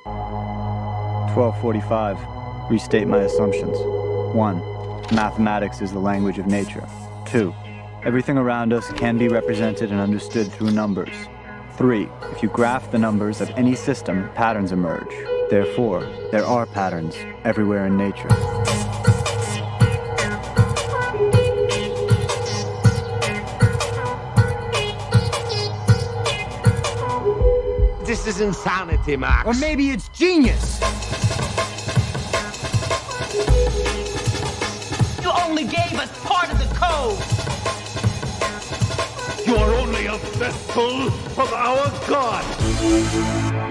1245. Restate my assumptions. 1. Mathematics is the language of nature. 2. Everything around us can be represented and understood through numbers. 3. If you graph the numbers of any system, patterns emerge. Therefore, there are patterns everywhere in nature. This is insanity, Max. Or maybe it's genius. You only gave us part of the code. You are only a vessel of our God.